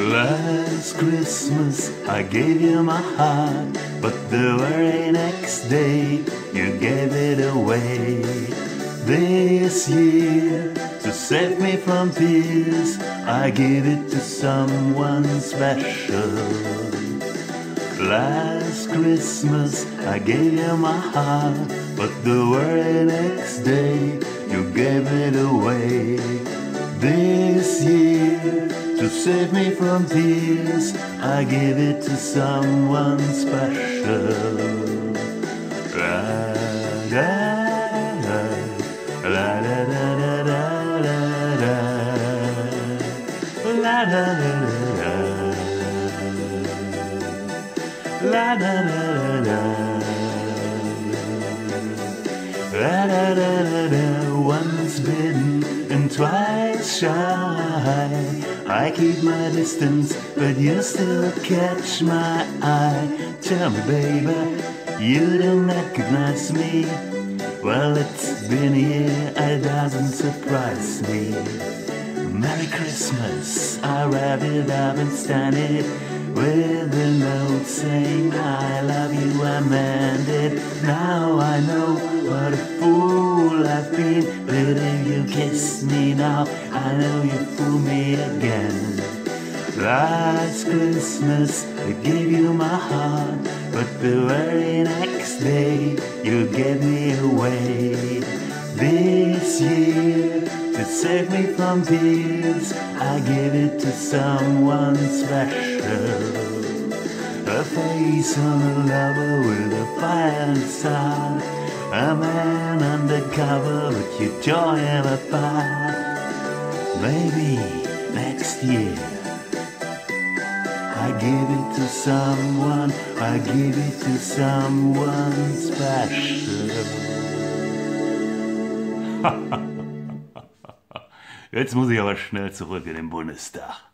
Last Christmas I gave you my heart, but the very next day you gave it away. This year, to save me from tears, I give it to someone special. Last Christmas I gave you my heart, but the very next day you gave it away. This year, to save me from tears, I give it to someone special. La da da, la da da da da da, la da da da, la da da da, la da da da. Once bitten and twice shy, I keep my distance, but you still catch my eye. Tell me, baby, you don't recognize me. Well, it's been a year, it doesn't surprise me. Merry Christmas, I wrap it up and stand it with a note saying I love you, I meant it. Now I know what a fool I've been. Little you kiss me now, I know you fool me again. Last Christmas I gave you my heart, but the very next day you gave me away. This year, to save me from tears, I give it to someone special. A face on a lover with a fire inside, a man undercover with your joy and a fire. Maybe next year I give it to someone, I give it to someone special. Jetzt muss ich aber schnell zurück in den Bundestag.